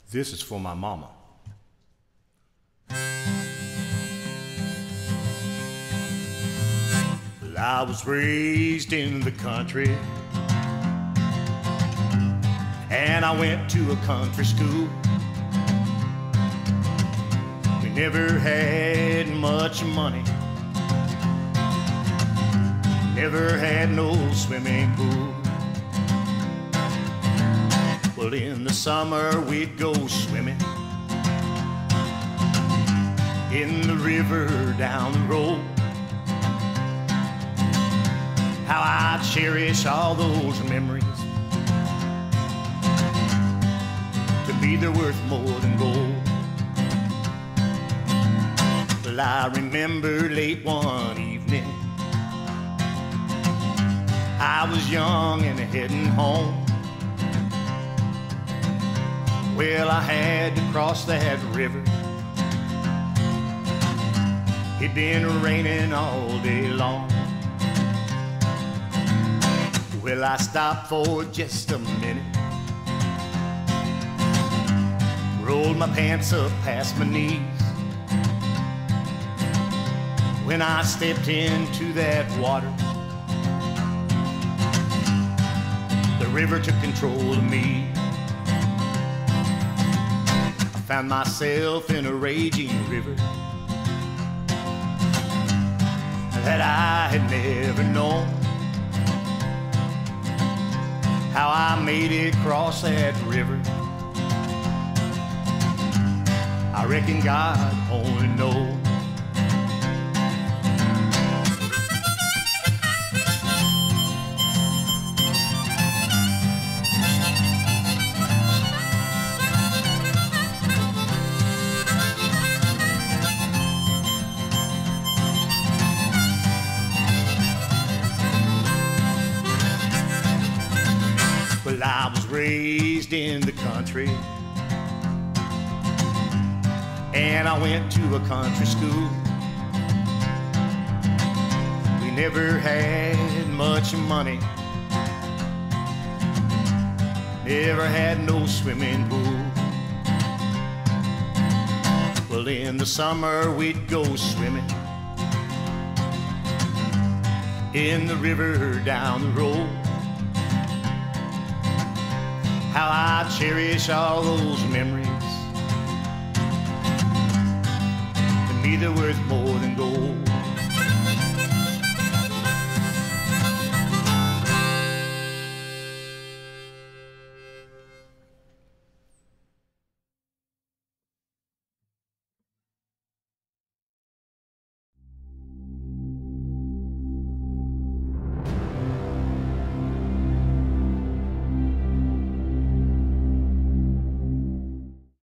This is for my mama. Well, I was raised in the country, and I went to a country school. We never had much money, never had no swimming pool. Well, in the summer we'd go swimming in the river down the road. How I cherish all those memories. To me they're worth more than gold. Well, I remember late one evening, I was young and heading home. Well, I had to cross that river. It'd been raining all day long. Well, I stopped for just a minute, rolled my pants up past my knees. When I stepped into that water, the river took control of me. Found myself in a raging river that I had never known. How I made it across that river, I reckon God only knows. Well, I was raised in the country, and I went to a country school. We never had much money, never had no swimming pool. Well, in the summer we'd go swimming in the river down the road. How I cherish all those memories. To me they're worth more than gold.